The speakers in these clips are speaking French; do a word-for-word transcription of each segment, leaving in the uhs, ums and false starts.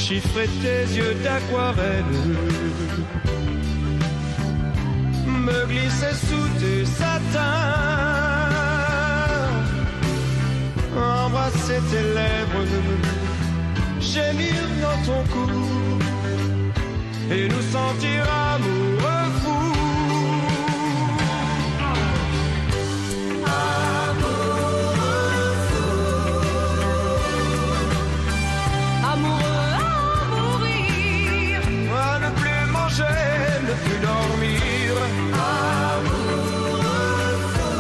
chiffrer tes yeux d'aquarelle, me glisser sous tes satins, embrasser tes lèvres, gémir dans ton cou et nous sentir amoureux fous. Ne plus dormir, amoureux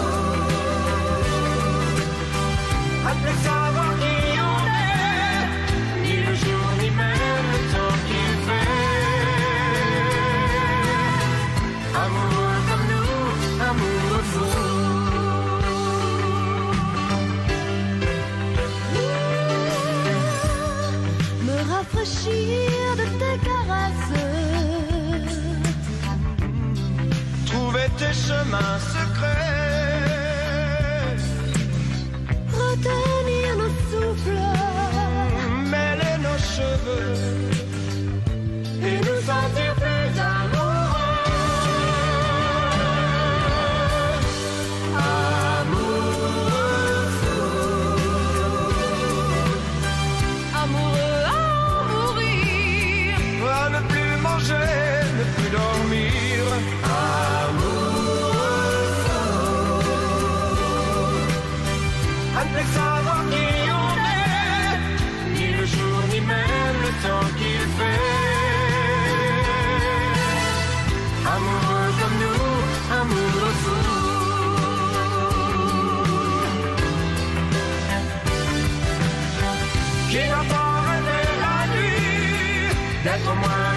à plus savoir qui on est, ni le jour ni même le temps qu'il fait. Amoureux comme nous, amoureux fou. Me rafraîchir de tes caresses, tes chemins secrets, retenir nos souffles, mêler nos cheveux et nous sentir plus amoureux. Amoureux fou, amoureux à mourir, à ne plus manger, ne plus dormir. Savoir qui on est, ni le jour ni même le temps qu'il fait. Amoureux comme nous, amoureux fou. Qui n'a pas rêvé la nuit d'être moins